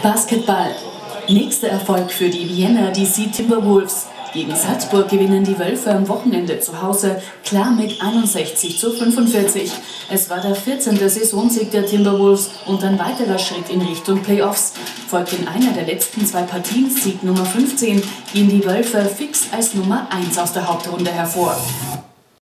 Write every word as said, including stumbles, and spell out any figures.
Basketball. Nächster Erfolg für die Vienna D C Timberwolves. Gegen Salzburg gewinnen die Wölfe am Wochenende zu Hause klar mit einundsechzig zu fünfundvierzig. Es war der vierzehnte Saisonsieg der Timberwolves und ein weiterer Schritt in Richtung Playoffs. Folgt in einer der letzten zwei Partien Sieg Nummer fünfzehn, gehen die Wölfe fix als Nummer eins aus der Hauptrunde hervor.